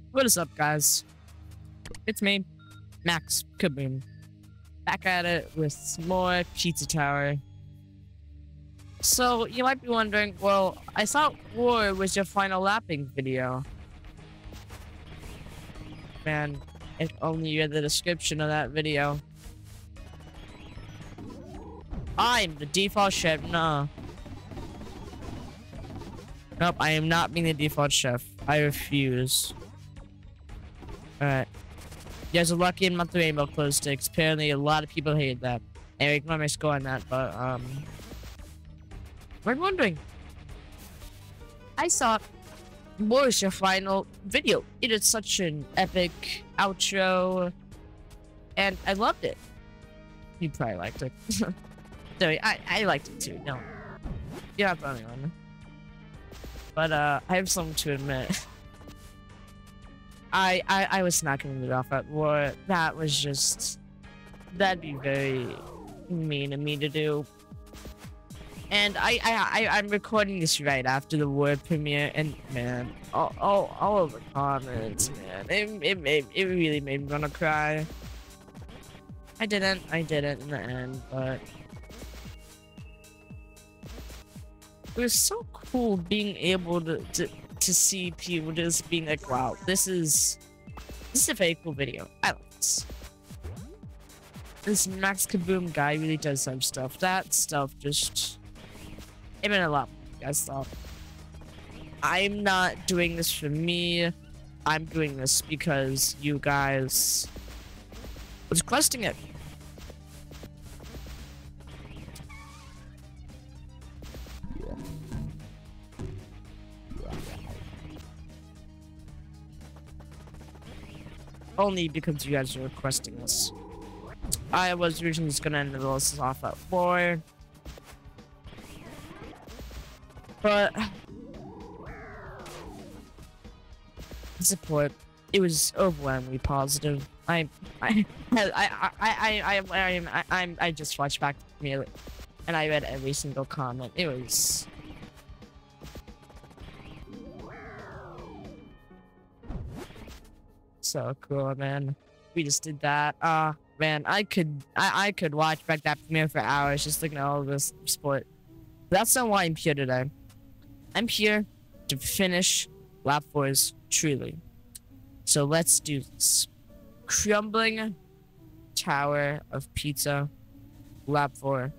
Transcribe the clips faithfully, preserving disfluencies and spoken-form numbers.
What is up, guys? It's me, Max Kaboom. Back at it with more Pizza Tower. So, you might be wondering, well, I thought War was your final lapping video. Man, if only you read the description of that video. I'm the default chef. No. Nope, I am not being the default chef. I refuse. Alright. You guys are lucky in Month of Rainbow clothes sticks. Apparently, a lot of people hate that. And ignore my score on that, but, um... I'm wondering. I saw what was your final video? It is such an epic outro. And I loved it. You probably liked it. Sorry, I, I liked it too. No. You're not the only one. But, uh, I have something to admit. I, I, I was not gonna lead off at War. That was just... That'd be very mean of me to do. And I, I, I, I'm recording this right after the War premiere, and man, all, all, all of the comments, man, it, it, it, it really made me wanna cry. I didn't, I didn't in the end, but... It was so cool being able to, to, to see people just being like, wow, this is, this is a very cool video. I like this. This Max Kaboom guy really does some stuff. That stuff just, it meant a lot, you guys thought. I'm not doing this for me. I'm doing this because you guys was requesting it. Only because you guys are requesting this. I was originally just gonna end the list off at four. But the support, it was overwhelmingly positive. I I I I I I I I I, I just watched back to and I read every single comment. It was so cool, man. We just did that. Ah, uh, man, I could, I, I could watch back that premiere for hours just looking at all of this sport. But that's not why I'm here today. I'm here to finish lap fours truly. So let's do this. Crumbling Tower of Pizza, lap four.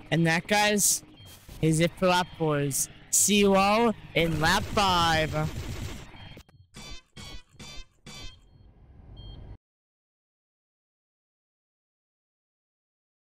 And that, guys, is it for lap fours. See you all in lap five.